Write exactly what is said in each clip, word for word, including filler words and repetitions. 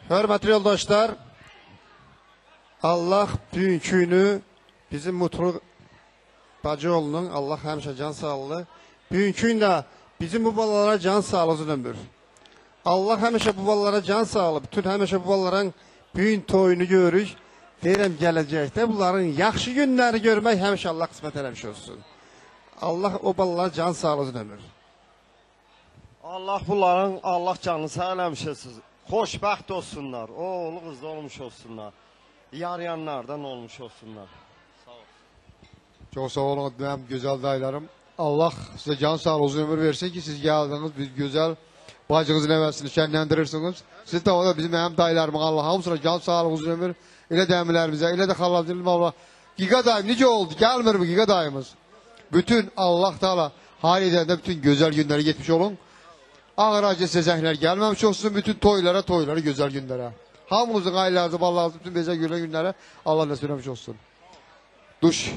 Hörmətli yoldaşlar, Allah bugünkü günü bizim Mutlu Bacıoğlu'nun Allah həmişə can sağlığı. Bugünkü gündə bizim bu balalara can sağlığı uzun ömür. Allah həmişə bu balalara can sağlığı, bütün həmişə bu balaların bugün toyunu görürük. Deyirəm gələcəkdə bunların yaxşı günləri görmək həmişə Allah qismət eləmiş olsun. Allah o balalara can sağlığı uzun ömür. Allah bunların Allah canını sağ eləmişəsiz. Xoşbəxt olsunlar, oğlu qızda olmuş olsunlar. Yarayanlardan olmuş olsunlar. Sağ ol. Çok sağ olun benim güzel dayılarım. Allah size can sağlığı uzun ömür versin ki siz geldiniz, biz güzel bacınızın evesini şenlendirirsiniz. Siz de o da bizim hem dayılarımın Allah hamısına can sağlığı uzun ömür. İle demirlerimize, ile de halladırılma Allah. Giga dayım nice oldu, gelmir mi Giga dayımız? Bütün Allah Teala haliden de bütün güzel günleri geçmiş olun. Ağır acı sezekler gelmemiş olsun, bütün toylara toylara güzel günlere. Hamımızın ailelerinizi, ballarınızı, bütün bezel güzel günlere Allah nasip etmiş olsun. Duş.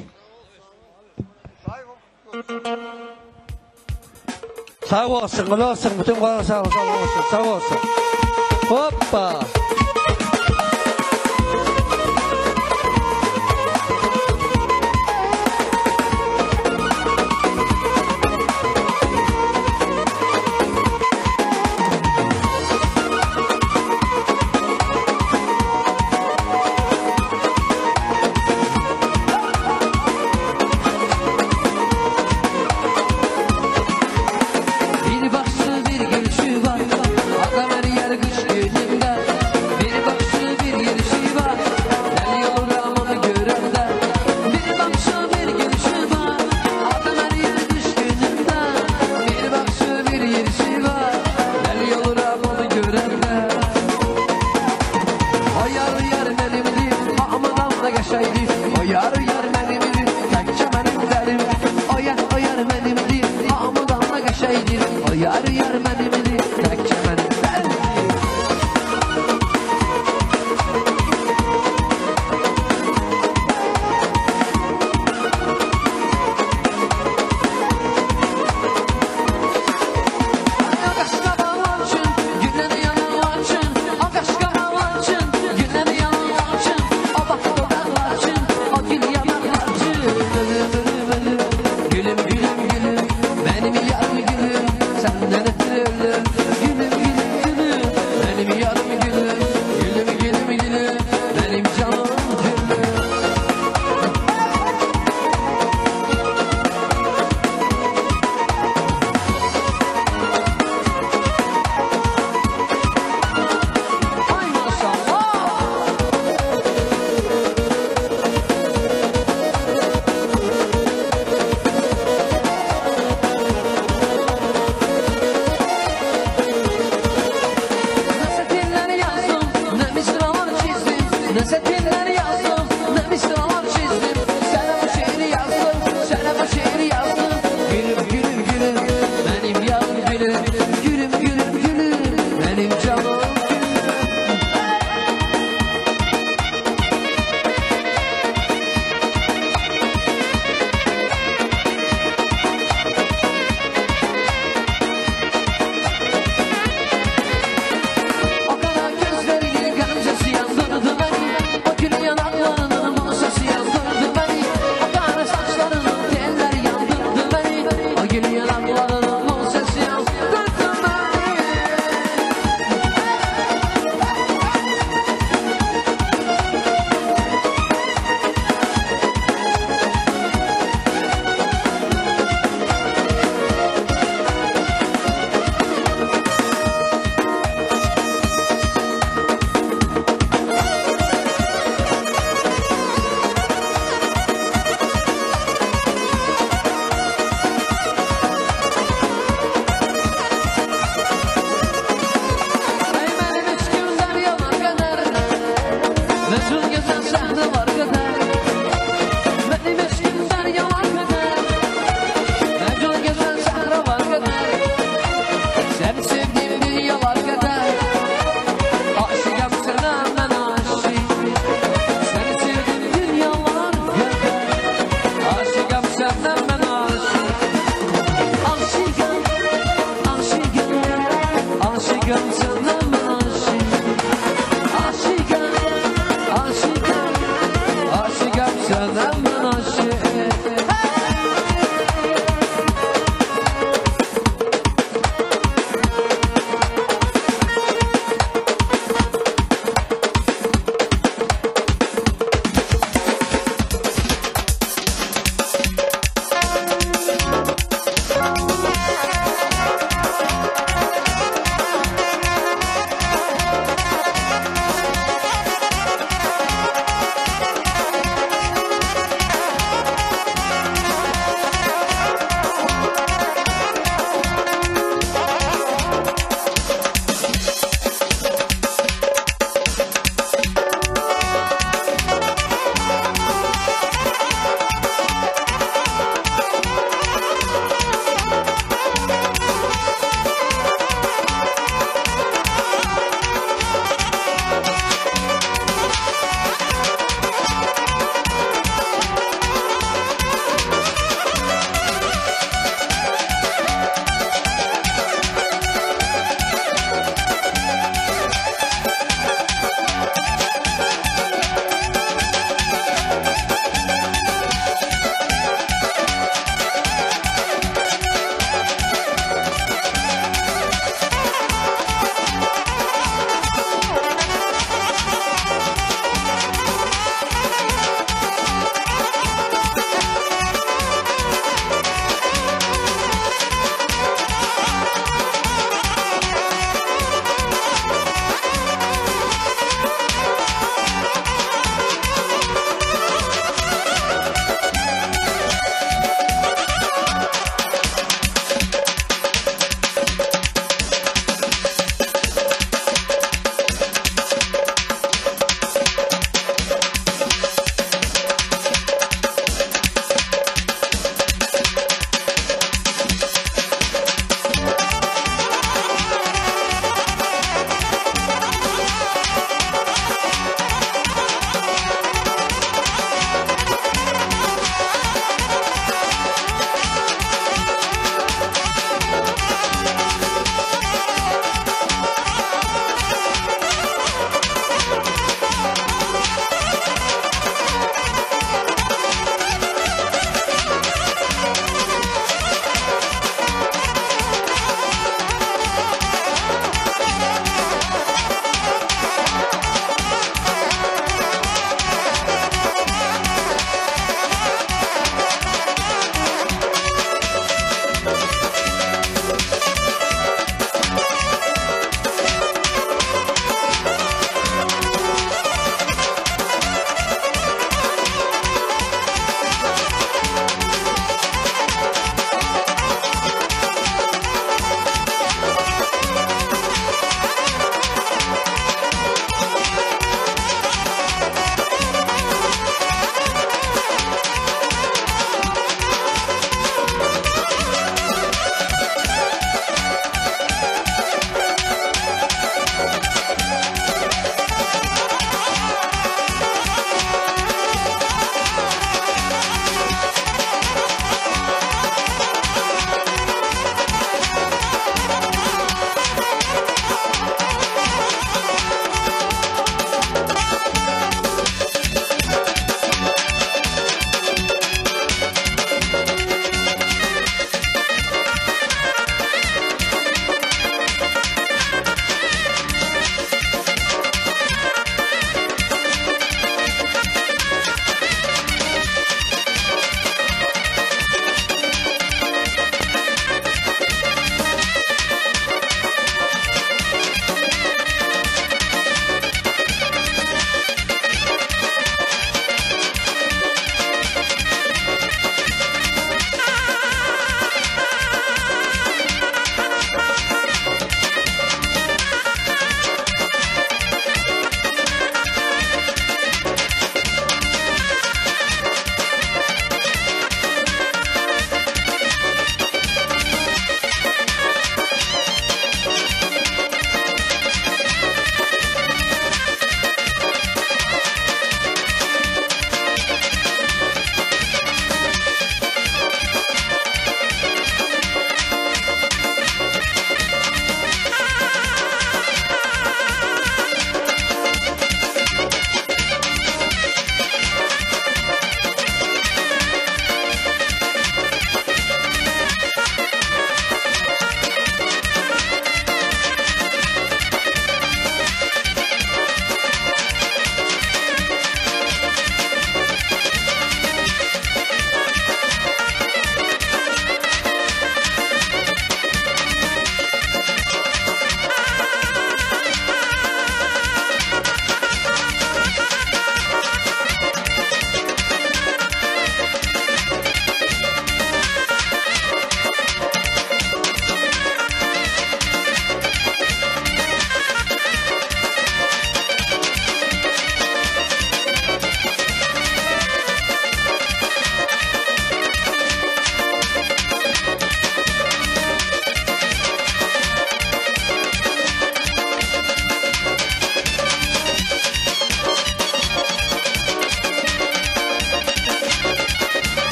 Sağ olsun, gül olsun, bütün kadar sağ olsun, sağ olsun, sağ olsun. Hoppa. Yanaklarının bu sesi yazdı.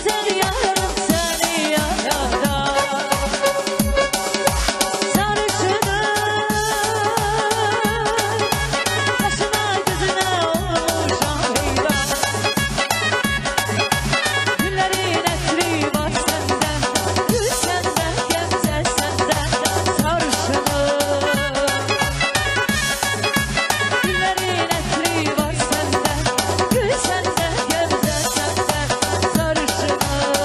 güzel yarım seni yayada. Sarışının başına gözüne olmuşam heyran. Güllerin esri var senden, gül senden, gemze senden, sarışının. Güllerin esri var senden, gül senden, gemze senden, sarışının.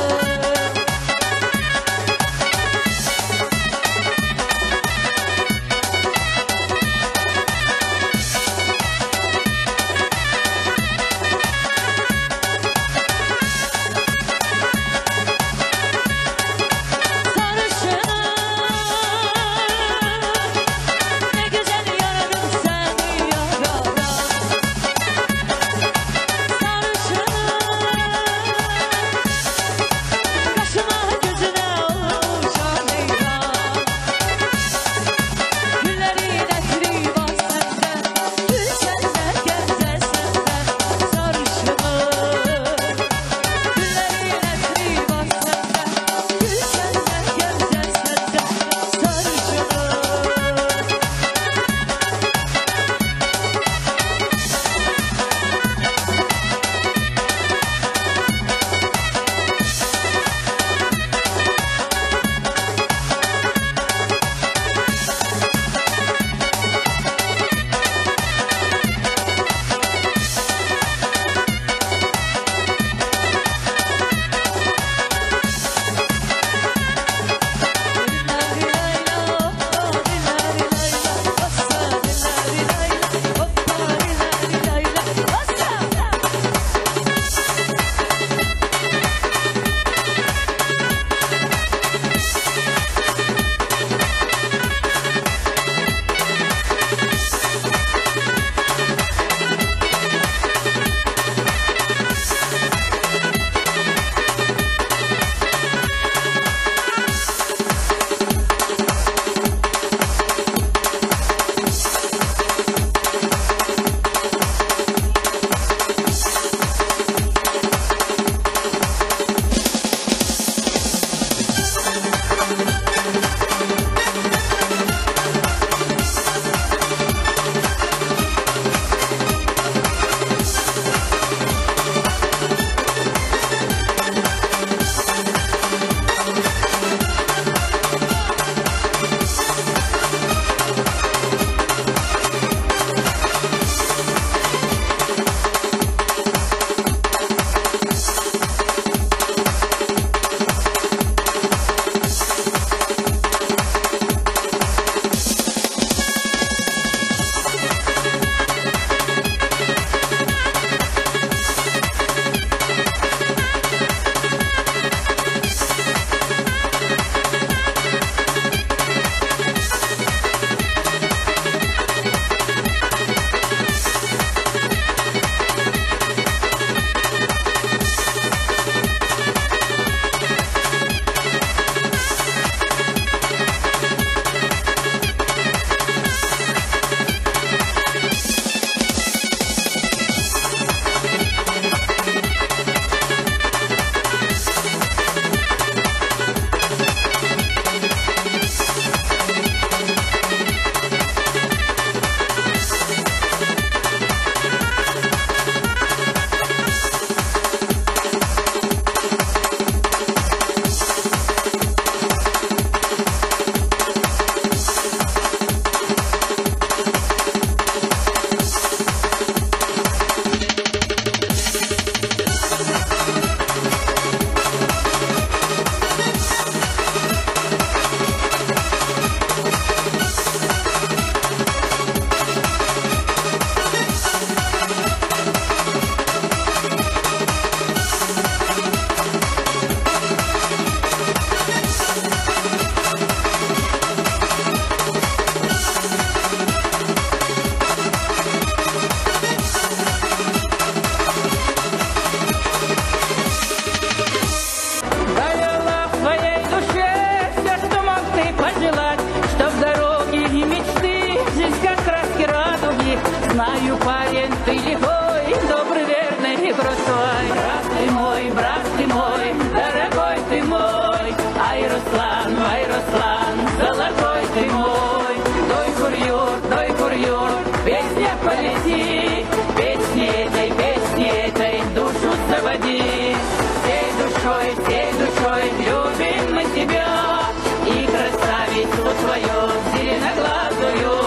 заводи. Всей душой, всей душой любим мы тебя и красавицу твою зеленоглазую.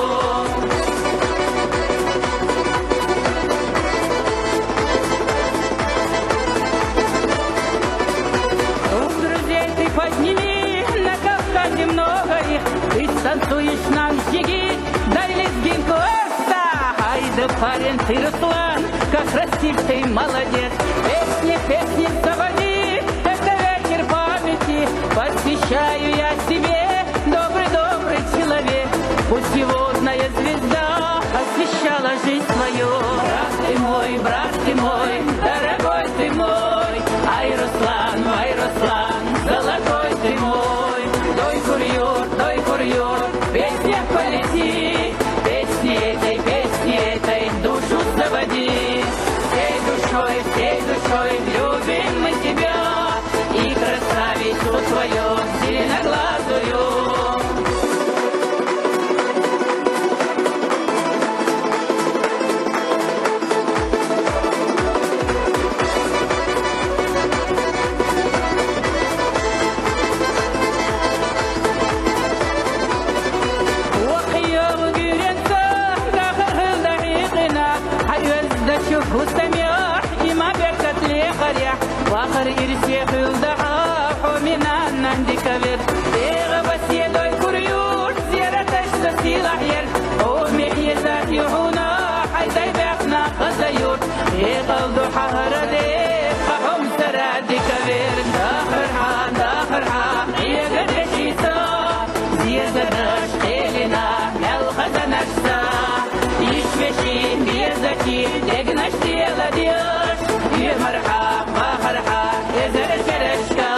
Друзей ты подними, на Кавказе много их, ты станцуешь нам стиги, дай лезгинку, эста! Ай да парень ты, Руслан, как красив ты, молодец, песни, песни заводи, это вечер памяти, посвящаю я тебе, добрый-добрый человек, путеводная звезда освещала жизнь твою. Брат ты мой, брат ты мой, дорогой ты мой, ай, Руслан, ай, Руслан, золотой ты мой. Дой курьер, дой курьер, песня полети, песни этой, песни этой душу заводи. Всей душой, всей душой любим мы тебя и красавицу твою зеленоглазую. وستميح إما بكت لي قريح وآخر إرسيخ الضحاح ومن أن عندك بيت إيغ بس يدوي كريور زيارة تشتسي الأحير ومحي ذات يحونا حيث بيحنا خزيور إيغ الضحى هردي قحوم سرادي كبير داخر حا داخر حا إيغ الرشيسا زيادة داش خيلنا ملخزة نفسا يشفشي بيزكي دقناش تيلا ديوش يمرحا ما خرحا يزر شرشكا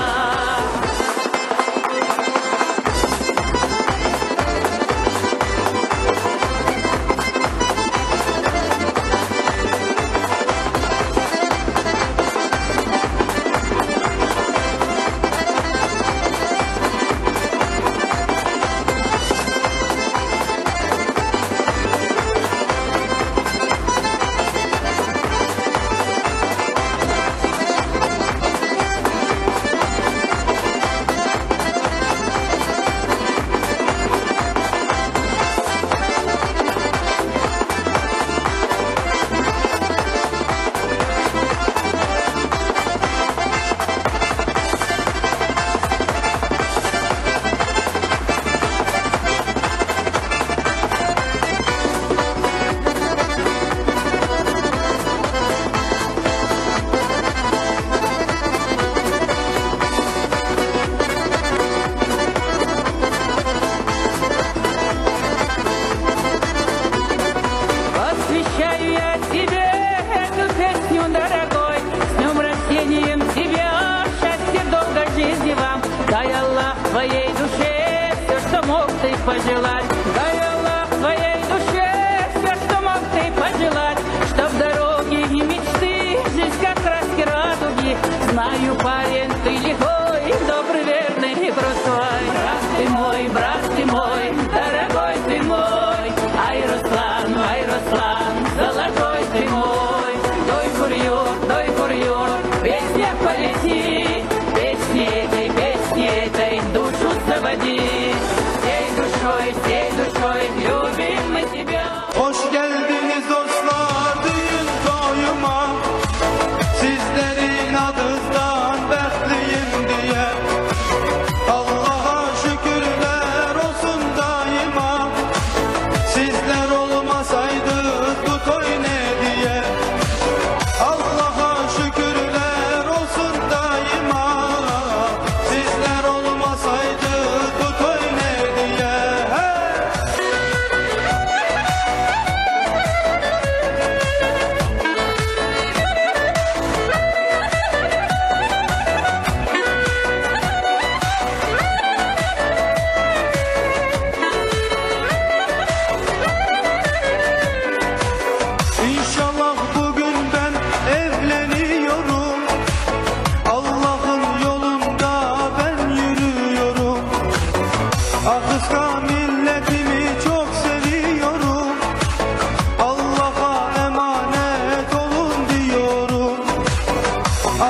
твоей душе все, что мог ты пожелать. Дай Аллах твоей душе все, что мог ты пожелать. Чтоб дороги и мечты, жизнь как краски радуги. Знаю, парень, ты лихой, добрый, верный и простой. Брат ты мой, брат ты мой, дорогой ты мой. Ай, Руслан, ай, Руслан, золотой ты мой. Дой курьер, дой курьер, песня полети. Песни этой, песни этой душу заводи. Всей душой, всей duşoy любим мы тебя. Hoş geldiniz dostlar düğün toyuma. Sizlerin adınızdan bəxtliyim.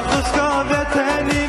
Şahıska veteni